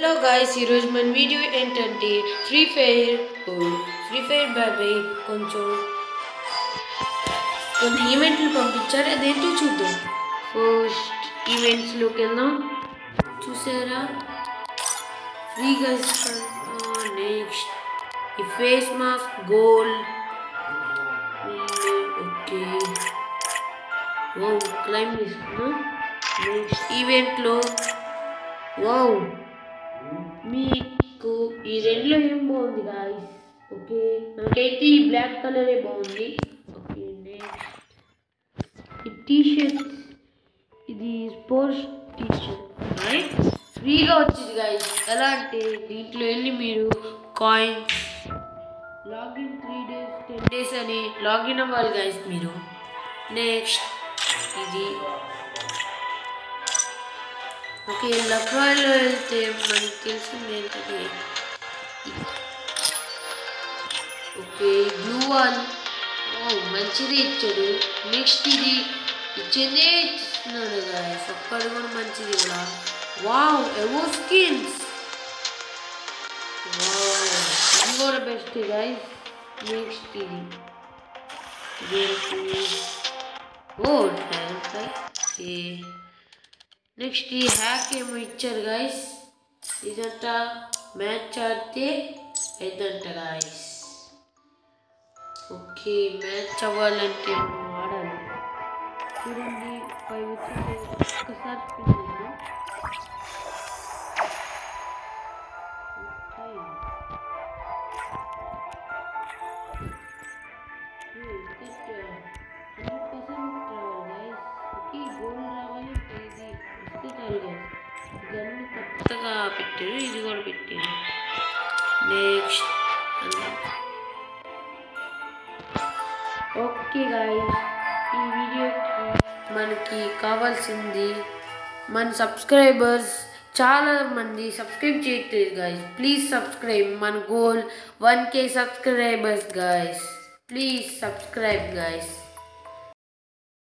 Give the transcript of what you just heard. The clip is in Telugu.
హలో గాయ్స్, ఈరోజు మన వీడియో ఏంటంటే ఫ్రీ ఫైర్ బాబాయ్ కొన్ని ఈవెంట్లు పంపించారు. అదేంటో చూద్దాం. ఫస్ట్ ఈవెంట్స్లోకి వెళ్దాం. చూసారా, ఫ్రీగా నెక్స్ట్ ఈ face mask gold. Okay, claim చేస్తున్నాం. నెక్స్ట్ ఈవెంట్లో మీకు ఈ రెండులో ఏం బాగుంది గాయ్స్? ఓకే, నాకైతే ఈ బ్లాక్ కలరే బాగుంది. ఓకే, నెక్స్ట్ ఈ టీషర్ట్, ఇది స్పోర్ట్స్ టీషర్ట్ రైట్, ఫ్రీగా వచ్చింది గాయ్స్. ఎలా అంటే దీంట్లో వెళ్ళి మీరు కాయిన్స్ లాగిన్ 3 days 10 days అని లాగిన్ అవ్వాలి గాయ్స్ మీరు. నెక్స్ట్ ఇది ఓకే, లక్రాయిలో వెళ్తే మనకి తెలిసింది ఏంటంటే ఓకే బ్లూ వన్ మంచిది ఇచ్చాడు. నెక్స్ట్ ఇది ఇచ్చిందే ఇస్తున్నాడు గాయస్, ఒక్కడు కూడా మంచిది కూడా. వావ్, ఎవో స్కిన్స్, ఇది కూడా బెస్ట్ గాయస్. నెక్స్ట్ ఇది డ్రాగన్ ఫ్లై. ఓకే, నెక్స్ట్ ఈ హ్యాక్ ఏమో ఇచ్చారు గాయస్. ఇదంట మ్యాచ్ ఆడితే ఇదంట గాయస్. ఓకే, మ్యాచ్ అవ్వాలంటే మనం ఆడాలి. చూడండి, 5 వచ్చింది. ఒక్కసారి స్పిన్ చేద్దాం. ఇదన్నీ కొత్తగా పెట్టారు, ఇది కూడా పెట్టారు. నెక్స్ట్ ఓకే గాయ్స్, ఈ వీడియోకి మనకి కావాల్సింది మన సబ్స్క్రైబర్స్. చాలా మంది సబ్స్క్రైబ్ చేయట్లేదు గాయ్స్. Please subscribe. మన goal 1K subscribers guys. Please subscribe guys.